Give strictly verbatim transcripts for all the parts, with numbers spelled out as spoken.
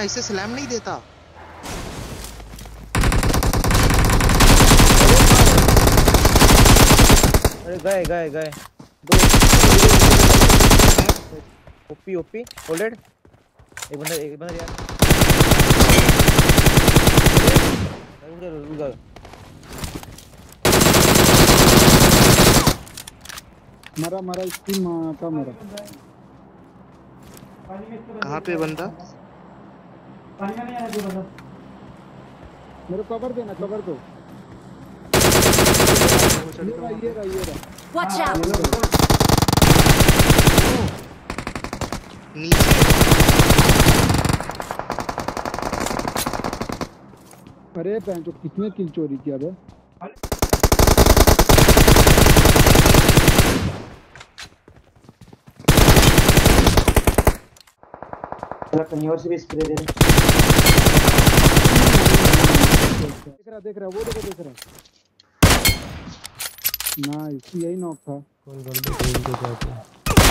ऐसे स्लैम नहीं देता। अरे गए गए गए दो। OP OP holded. एक बंदा एक बंदा यार रुक जा रुक जा। मरा मरा इसकी माँ का मरा। कहाँ पे बंदा? मेरे को कवर देना, कवर दो। ये रहा ये रहा ये रहा। Watch out! नीचे अरे पैंचो कितने किल चोरी किया बे। कहीं और से भी स्प्रे दे। देख रहा देख रहा वो देखो देख रहा। नाइस, यही नॉक था। कौन गलती खेल के जाते हैं।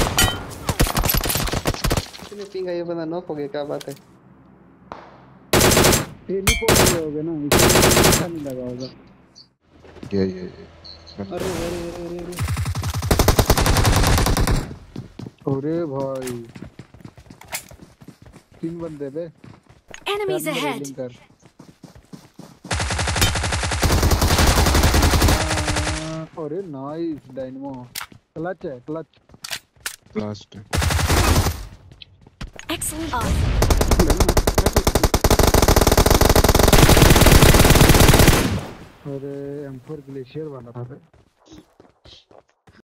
कितने पिंग है ये बंदा नॉक हो गया, क्या बात है? टेलीपोर्ट हो गया ना, इसलिए अच्छा नहीं लगा होगा। ये ये ये अरे अरे अरे अरे अरे भाई तीन बंदे बे। Enemies ahead! अरे नाइस डायनमो। क्लच है क्लच। Last Excellent! अरे एम फोर ग्लेशियर वाला था।